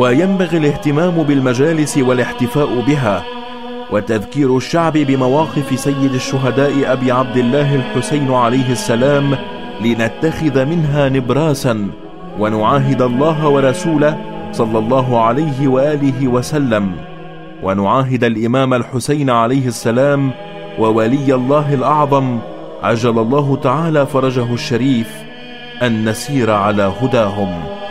وينبغي الاهتمام بالمجالس والاحتفاء بها، وتذكير الشعب بمواقف سيد الشهداء أبي عبد الله الحسين عليه السلام، لنتخذ منها نبراسا ونعاهد الله ورسوله صلى الله عليه وآله وسلم، ونعاهد الإمام الحسين عليه السلام وولي الله الأعظم عجل الله تعالى فرجه الشريف أن نسير على هداهم.